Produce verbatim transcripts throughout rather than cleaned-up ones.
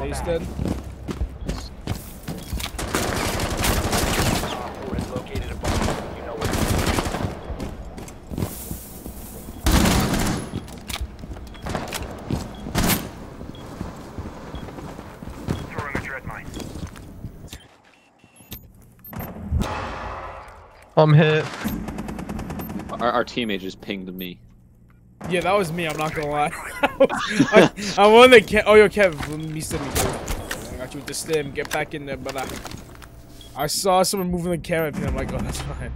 Wasted. I'm hit. Our, our teammate just pinged me. Yeah, that was me. I'm not gonna lie. I, I'm one that can't. Oh, yo, Kev, let me stim you. Kev. I got you with the stim. Get back in there, but I, I saw someone moving the camera pin. I'm like, oh, that's fine.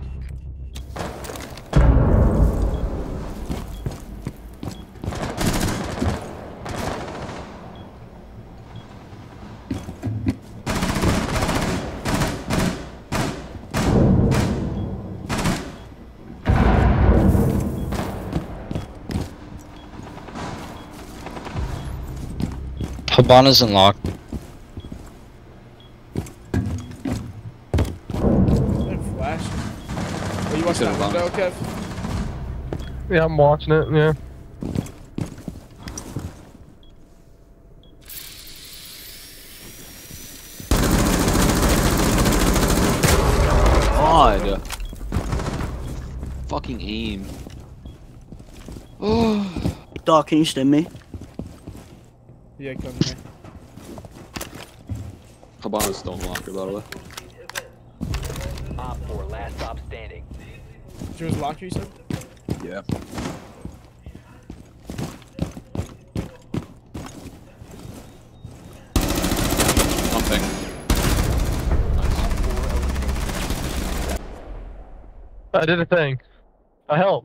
Habana's unlocked. Flash. Are you watching that window, Kev? Yeah, I'm watching it, yeah. God. Fucking aim. Oh. Doc, can you stim me? Yeah, come here. Habana's still unlocked, by the way. Op four, last stop standing. She was locked, you said? Yeah. Something. I did a thing. I helped.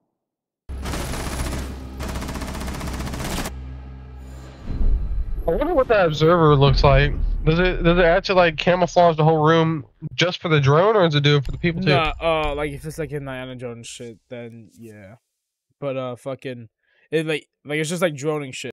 I wonder what that observer looks like. Does it does it actually like camouflage the whole room just for the drone, or does it do it for the people too? Nah, uh, like if it's like in Indiana Jones shit, then yeah. But uh, fucking, it like like it's just like droning shit.